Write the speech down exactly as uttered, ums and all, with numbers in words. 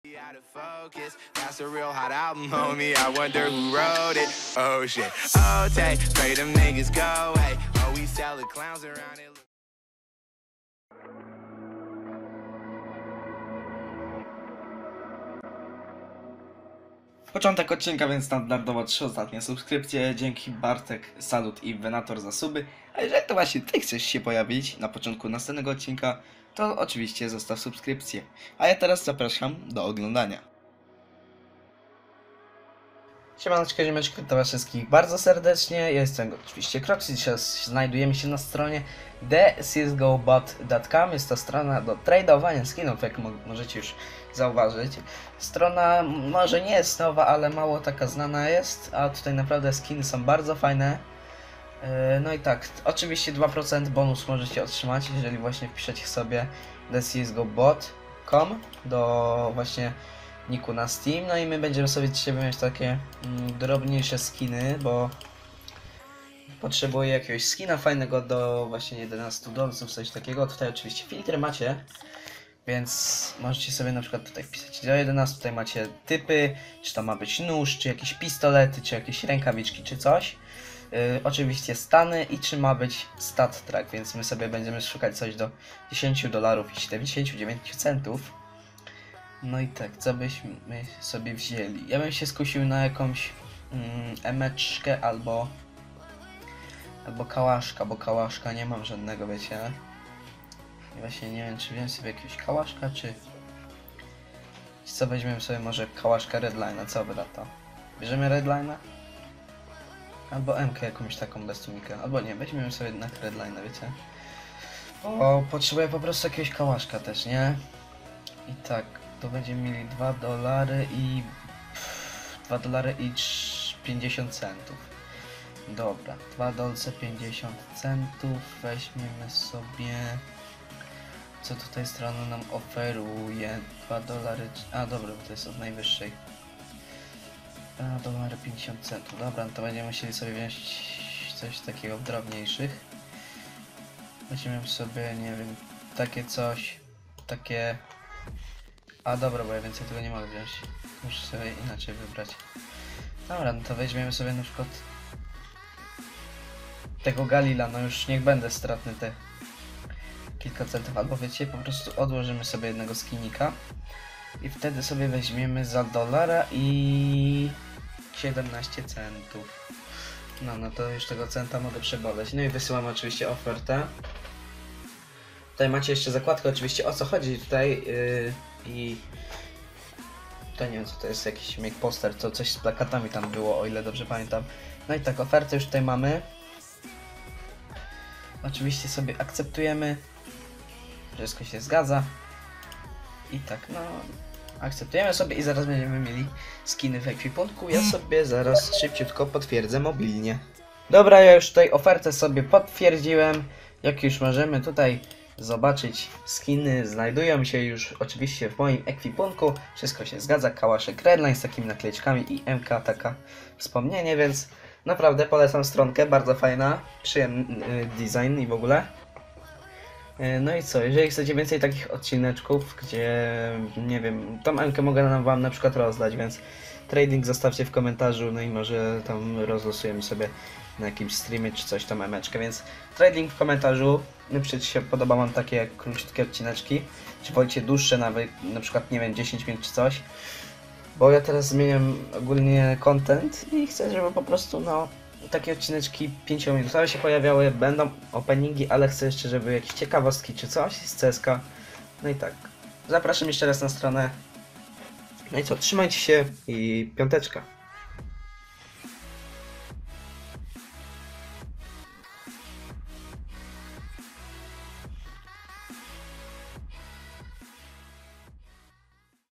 Out of focus, that's a real hot album, homie. I wonder who wrote it. Oh shit. Oh, take, pray them niggas go away. Oh, we sell the clowns around it. Początek odcinka, więc standardowo trzy ostatnie subskrypcje. Dzięki Bartek, Salut i Venator za suby. A jeżeli to właśnie ty chcesz się pojawić na początku następnego odcinka, to oczywiście zostaw subskrypcję. A ja teraz zapraszam do oglądania. Siemaneczko, ziemeczko, to was wszystkich bardzo serdecznie. Ja jestem oczywiście Kroxy. Dzisiaj znajdujemy się na stronie the c s g o bot dot com. Jest to strona do tradowania skinów, jak mo możecie już zauważyć. Strona może nie jest nowa, ale mało taka znana jest, a tutaj naprawdę skiny są bardzo fajne. No i tak, oczywiście dwa procent bonus możecie otrzymać, jeżeli właśnie wpiszecie sobie the c s g o bot dot com do właśnie niku na Steam. No i my będziemy sobie dzisiaj mieć takie mm, drobniejsze skiny, bo potrzebuję jakiegoś skina fajnego do właśnie jedenastu dolców, coś takiego. Tutaj oczywiście filtry macie, więc możecie sobie na przykład tutaj wpisać do jedenastu, tutaj macie typy, czy to ma być nóż, czy jakieś pistolety, czy jakieś rękawiczki, czy coś. Yy, oczywiście stany i czy ma być stat track, więc my sobie będziemy szukać coś do dziesięciu dolarów i siedemdziesięciu dziewięciu centów. No i tak, co byśmy sobie wzięli? Ja bym się skusił na jakąś mm, emeczkę albo albo kałaszka, bo kałaszka nie mam żadnego, wiecie. I właśnie nie wiem, czy wziąłem sobie jakiegoś kałaszka, czy... czy co, weźmiemy sobie może kałaszka Redline'a, co wy na to? Bierzemy Redline'a? Albo M K jakąś taką bez tłumika, albo nie, weźmiemy sobie jednak Redline'a, wiecie. O, potrzebuję po prostu jakiegoś kałaszka też, nie? I tak, to będziemy mieli dwa dolary i... dwa dolary i pięćdziesiąt centów. Dobra, dwa dolce pięćdziesiąt centów, weźmiemy sobie... Co tutaj strona nam oferuje? dwa dolary... A dobra, bo to jest od najwyższej. dwa dolary pięćdziesiąt centów. Dobra, no to będziemy musieli sobie wziąć coś takiego w drobniejszych. Weźmiemy sobie, nie wiem, takie coś, takie... A dobra, bo ja więcej tego nie mogę wziąć. Muszę sobie inaczej wybrać. Dobra, no to weźmiemy sobie na przykład tego Galila, no już niech będę stratny te kilka centów, albo wiecie, po prostu odłożymy sobie jednego skinika i wtedy sobie weźmiemy za dolara i siedemnaście centów. No, no to już tego centa mogę przeboleć. No i wysyłam oczywiście ofertę. Tutaj macie jeszcze zakładkę, oczywiście o co chodzi tutaj yy, i to nie wiem co to jest, jakiś make poster, to coś z plakatami tam było, o ile dobrze pamiętam. No i tak, ofertę już tutaj mamy. Oczywiście sobie akceptujemy. Wszystko się zgadza. I tak, no... akceptujemy sobie i zaraz będziemy mieli skiny w ekwipunku. Ja sobie zaraz szybciutko potwierdzę mobilnie. Dobra, ja już tutaj ofertę sobie potwierdziłem. Jak już możemy tutaj zobaczyć, skiny znajdują się już oczywiście w moim ekwipunku. Wszystko się zgadza. Kałaszek Redline z takimi naklejeczkami i M K taka wspomnienie, więc naprawdę polecam stronkę, bardzo fajna, przyjemny design i w ogóle. No i co, jeżeli chcecie więcej takich odcineczków, gdzie, nie wiem, tą M K mogę nam wam na przykład rozdać, więc trading zostawcie w komentarzu, no i może tam rozlosujemy sobie na jakimś streamie czy coś tam emeczkę, więc trading w komentarzu, napiszcie, czy się podoba wam takie króciutkie odcineczki, czy wolicie dłuższe, nawet na przykład, nie wiem, dziesięć minut czy coś, bo ja teraz zmieniam ogólnie content i chcę, żeby po prostu, no, takie odcineczki pięciominutowe się pojawiały, będą openingi, ale chcę jeszcze, żeby jakieś ciekawostki czy coś z C S K a. No i tak, zapraszam jeszcze raz na stronę. No i co, trzymajcie się i piąteczka.